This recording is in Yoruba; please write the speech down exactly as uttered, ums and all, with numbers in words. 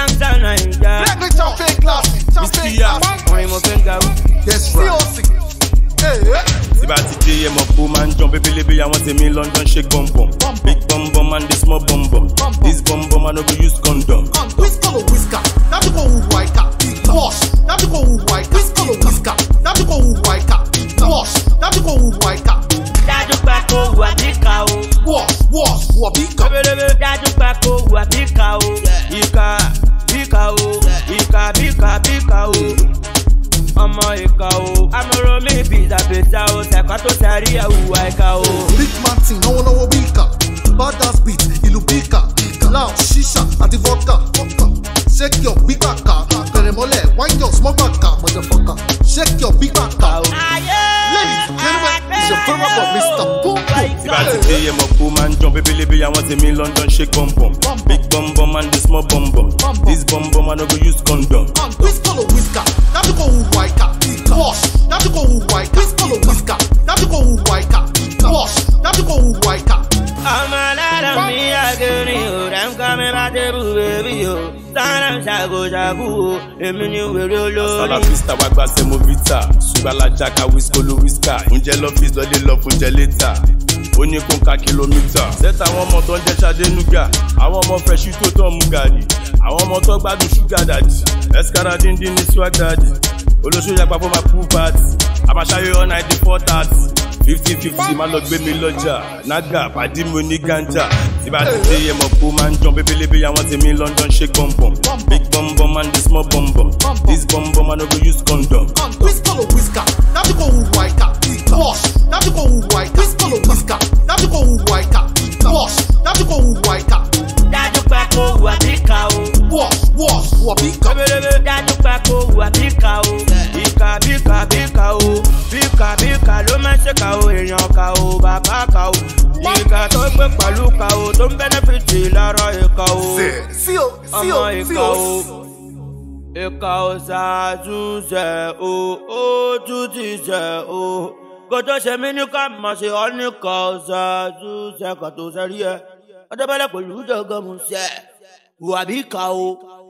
gangsta Naija. Let me champagne glass, champagne glass. Orin mo fi ń ga o. Yes, right. Hey, hey. Tí bá ti dé ẹmọ kó máa ń jọ bébélébé àwọn tèmi London shake bum bum. Big bum bum and the small bum bum. This bum bum I no go use condom. Whisker or whisker, now you go Wuwaika. Wash, now you go Wuwaika. Whisker or whisker, now you go Wuwaika. Wash, now you go Wuwaika. Dájú pé kó wà bíkà o. Wash, wash, Wuwaika. Dájú pé kó wà bíkà o. Ìkà bíkà o. Ìkà bíkà bíkà o. Ọmọ ìkà o. Amọ̀rọ̀ mi bìtà bìtà o. Ṣẹ̀kọ́ tó ṣàrí ẹ̀ Wuwaika o. Big man thing, no one know bika. Bad ass beat, ìlú bika. Loud shisha àti vodka. Shake your big back car. Pẹ̀rẹ̀mọ́lẹ̀, wine your small back car, motherfucker. Shake your big back car. Ladies and gentlemen, it's your favorite boy, Mister Boom Boom. Tí bá ti dé ẹmọ kó máa ń jọ bébélébé àwọn tèmi London shake bum bum. Big bum bum and the small bum bum. This bum bum I no go use condom. Whisker or whisker, now you go Wuwaika. Wash, now you go Wuwaika. Whisker or whisker, now you go Wuwaika. Wash, now you go Wuwaika. Ọmọ alára mi àgẹ̀rì o, rẹ̀ ń kọ́ mi bá débù bèbí o. Sára ṣàgòṣàgò o, èmi ni wèrè olórí. Sọ́lá fista wá gba semovita. Ṣùgbọ́n ká wíṣkó ló wíṣkà. Oúnjẹ lọ́fíìsì lọ́lé lọ fún jẹ létà. Ó ní kó ń ka kìlómítà. Sẹ́tà àwọn ọmọ tó ń jẹ́ Ṣadénúgà. Àwọn ọmọ fresh tó tán mú gàrí. Àwọn ọmọ tó gbádùn ṣúgà dàdì. Ẹ̀skára díndín ní swag dàdì. Olóṣèlú yàgbá fún ma pool party. Àmàṣayé all night four thirty. fifty fifty máa lọ gbé mi lọ́jà. Nága pàdí mi ní ganja. Tí bá ti dé ẹmọ kó máa ń jọ bébélébé àwọn tèmi London shake bum bum. Big bum bum and the small bum bum. This bum bum I no go use condom. Whisker or whisker, now you go Wuwaika. Wash, now you go Wuwaika. Whisker or whisker, now you go Wuwaika. Wash, now you go Wuwaika. Dájú pé kó wà bíkà o. Wash, wash, Wuwaika. Dájú pé kó wà bíkà o. Ìkà bíkà bíkà o. Bíkà bíkà ló máa ń ṣèkà o. Èèyàn kà o, bàbá kà o. Ìkà tó gbé pẹ̀lú kà o. Tó ń bẹ́nẹ́fìtì lára ìkà o. Ọmọ ìkà o. Ìkà ò ṣàtúnṣe o. Ó tún ti ṣe o. Kò tó ṣe mí ní ká máa ṣe ọ́ ní kà ò ṣàtúnṣe kò tó ṣe rí ẹ. Ọjọ́ bẹ́lẹ̀ pẹ̀lú ìjọba mo ṣe. Wà bíkà o.